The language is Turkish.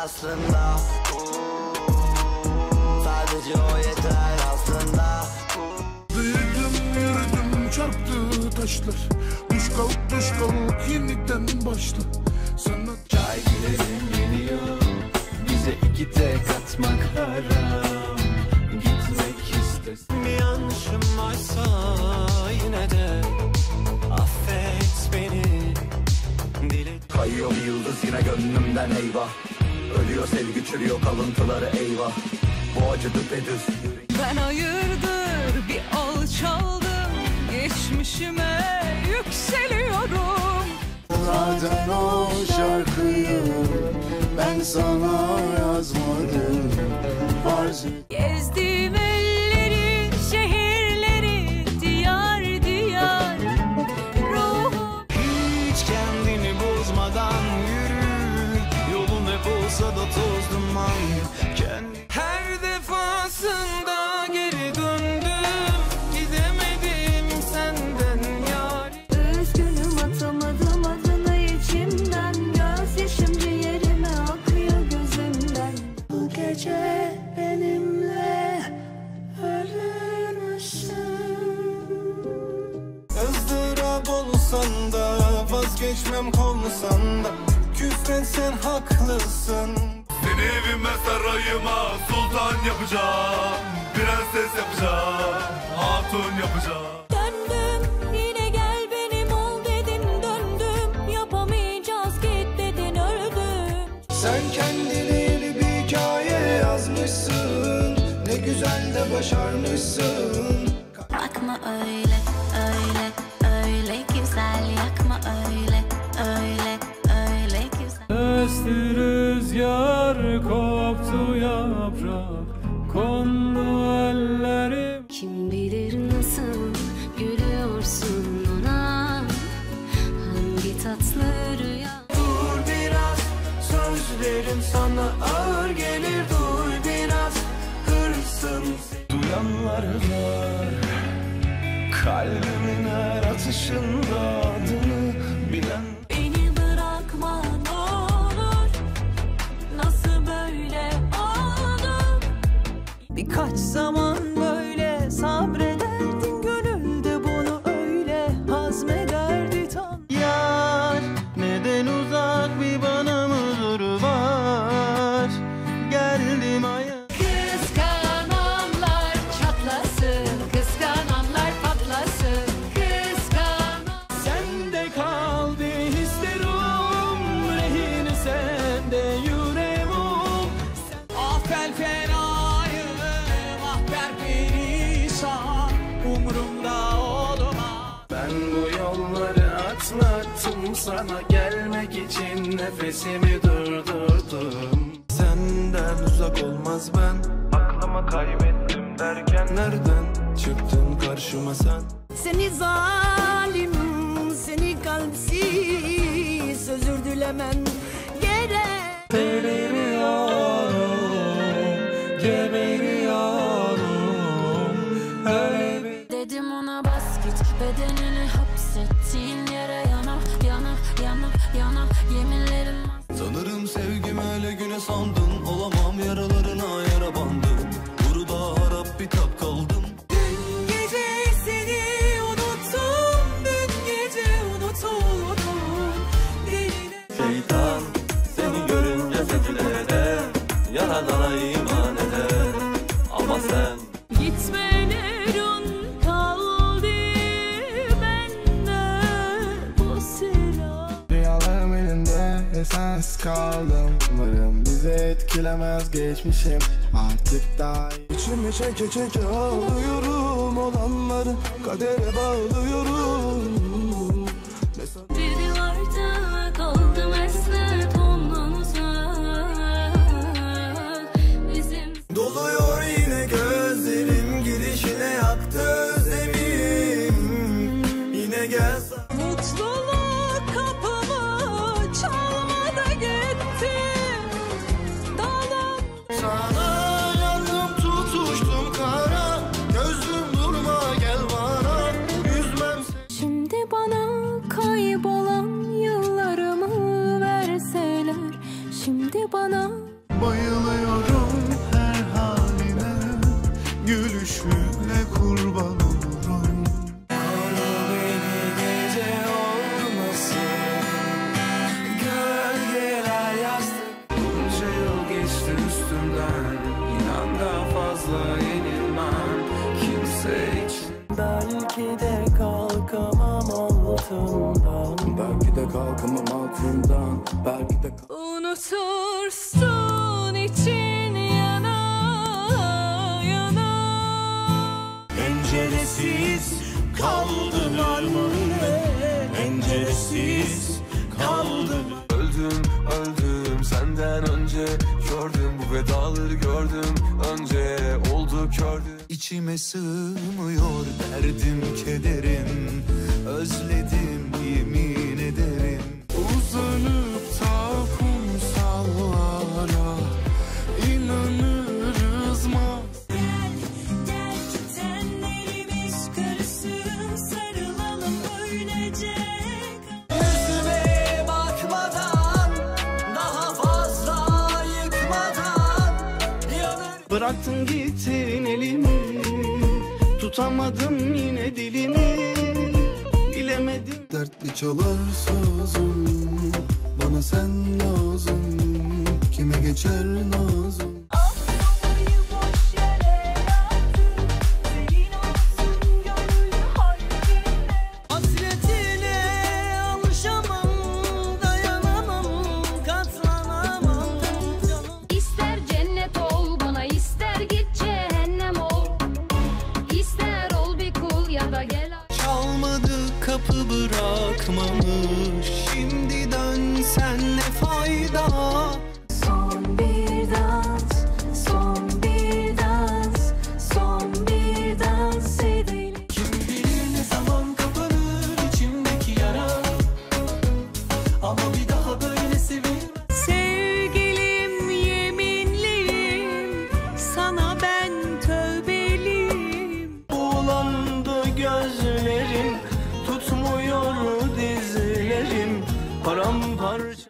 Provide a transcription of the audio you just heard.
aslında. Sadece o yeter aslında. Büyüdüm yürüdüm çarptı taşlar. Düş kalk yeniden başla. Sana çay gidelim geliyor. Bize iki tek atmak haram. Gitmek istesin. Bir yanlışım varsa yine de affet beni. Kayıyor bir yıldız yine gönlümden eyvah. Ölüyor sevgi çürüyor kalıntıları eyvah. Bu acı düpedüz. Ben hayırdır bir alçaldım. Geçmişime yükseliyorum. zaten o şarkıyı ben sana yazmadım. Gezdim elleri, şehirleri, diyar diyar. Ruhum Hiç kendini bozmadan yürü. Yolun hep olsa da toz duman. Her defasında geri döndüm. Gidemedim senden yar. üzgünüm, atamadım adını içimden. Gözyaşım ciğerime akıyor gözümden. Bu gece benimle ölür müsün? ızdırap olsan da vazgeçmem kovsan da. Küfretsen haklısın. Seni evime sarayıma sultan yapacağım. Prenses yapacağım, hatun yapacağım. Döndüm yine gel benim ol dedin, döndüm yapamayacağız git dedin, öldüm. Sen kendine yeni bir hikaye yazmışsın. Ne güzel de başarmışsın. Bakma öyle, öyle, öyle güzel. Yakma öyle, öyle, öyle güzel. Esti rüzgar, koptu yaprak, kondu ellerim. Kim bilir nasıl gülüyorsun ona. Hangi tatlı rüya. Dur biraz, sözlerim sana ağır gelir. Dur biraz, hırsın. Duyanlar var, kalbimin her atışında adını bilen. Beni bırakma ne olur, nasıl böyle oldu? Birkaç zaman böyle sabrederdin, gönülde bunu öyle hazmederdi tam. Yar, neden uzak bir bana mı var? Geldim aya. Kıskananlar çatlasın, kıskananlar patlasın, Sende kaldı hislerim, rehin sende yüreğim. Ah ben fenayım, ah ben perişan, umurumda olma. Ben bu yolları atlattım, sana gelmek için nefesimi durdurdum. Senden uzak olmaz ben, aklımı kaybettim derken nereden çıktın karşıma sen? Seni zalim, seni kalpsiz, özür dilemen gerek. Deliriyorum, geberiyorum, öyle bir... Dedim ona bas git, bedenini hapsettiğin yere yana, yana, yana, yana. Yeminlerim Sanırım sevgim öyle güne sandın. Olamam yaralarına yara bandım. Burada harap bitap kaldım. Dün gece seni unuttum, dün gece unutuldum. Deline Şeytan seni görünce secdede, yaradana iman eder. Ama sen gitmelerin kaldı bende bu silah. Rüyalarım elinde esas kaldım. Umarım bizi etkilemez geçmişim. Artık daha İçimi çeke çeke ağlıyorum. Olanları kadere bağlıyorum. Dililarda kaldım esnet ondan uzak. Bizim doluyor yine gözlerim, gidişine yaktı özlemim. Yine gel. Mutluluk kapımı çalmadı gitti. Dağlar Sana yandım tutuştum kara. Gözüm durma gel bana. Üzmem seni. şimdi Belki de kalkamam altından. Belki de kalkamam altından. Belki de unutursun için yana yana. penceresiz kaldılar mı? Penceresiz kaldım. Öldüm senden önce. Gördüm bu vedaları gördüm. Önce oldu kördüm. İçime sığmıyor derdim kederim. Özledim yemin ederim. Uzanıp da kumsallara inanırız mı? Gel tenlerimiz karışsın, sarılalım böylece. Yüzüme bakmadan, daha fazla yıkmadan yanır. Bıraktın gittin elimi, tutamadım yine dilimi, bilemedim. Dertli çalar sözüm, bana sen lazım, kime geçer nazım. Aklımı boş yere yaktın, senin olsun gönül halbinde. Hasretine alışamam, dayanamam, katlanamam canım. İster cennet ol bana, ister git cehennem ol. İster ol bir kul ya da gel. Çalmadı kapı bırakmamış. Şimdi dönsen ne fayda? Son bir dans, son bir dans, son bir dans edelim. Kim bilir ne zaman kapanır içimdeki yara, ama bir daha böyle sevilmez. Sevgilim, yeminliyim, sana ben tövbeliyim. Bulandı gözlerim, tutmuyor dizlerim, paramparça.